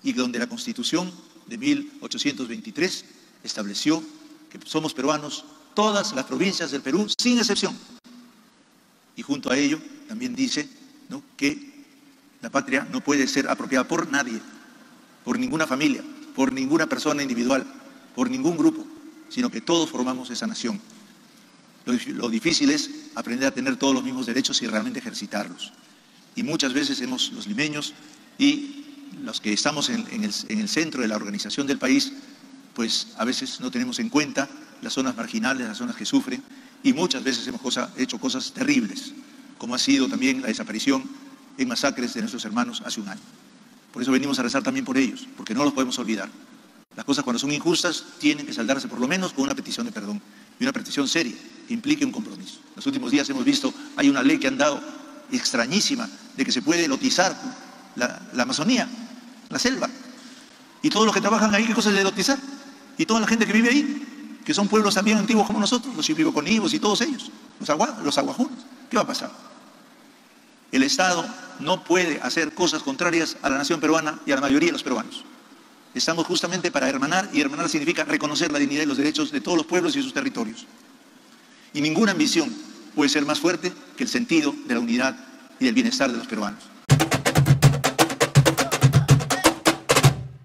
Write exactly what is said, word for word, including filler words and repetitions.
y donde la Constitución de mil ochocientos veintitrés estableció que somos peruanos todas las provincias del Perú, sin excepción. Y junto a ello también dice, ¿no?, que la patria no puede ser apropiada por nadie, por ninguna familia, por ninguna persona individual, por ningún grupo, sino que todos formamos esa nación. Lo, lo difícil es aprender a tener todos los mismos derechos y realmente ejercitarlos. Y muchas veces hemos, los limeños y los que estamos en, en, el, en el centro de la organización del país, pues a veces no tenemos en cuenta las zonas marginales, las zonas que sufren, y muchas veces hemos cosa, hecho cosas terribles, como ha sido también la desaparición en masacres de nuestros hermanos hace un año. Por eso venimos a rezar también por ellos, porque no los podemos olvidar. Las cosas cuando son injustas tienen que saldarse por lo menos con una petición de perdón, y una petición seria, que implique un compromiso. En los últimos días hemos visto, hay una ley que han dado extrañísima, de que se puede lotizar la, la Amazonía, la selva, y todos los que trabajan ahí, ¿qué cosa es de lotizar? Y toda la gente que vive ahí, que son pueblos también antiguos como nosotros, los Shipiboconibos y todos ellos, los, agua, los aguajunos. ¿Qué va a pasar? El Estado no puede hacer cosas contrarias a la nación peruana y a la mayoría de los peruanos. Estamos justamente para hermanar, y hermanar significa reconocer la dignidad y los derechos de todos los pueblos y sus territorios. Y ninguna ambición puede ser más fuerte que el sentido de la unidad y del bienestar de los peruanos.